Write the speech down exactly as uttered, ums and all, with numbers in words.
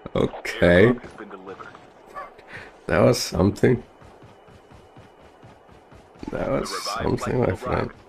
Okay, Airdrop has been delivered. that was something. That The was revived flight something, my will arrive friend. in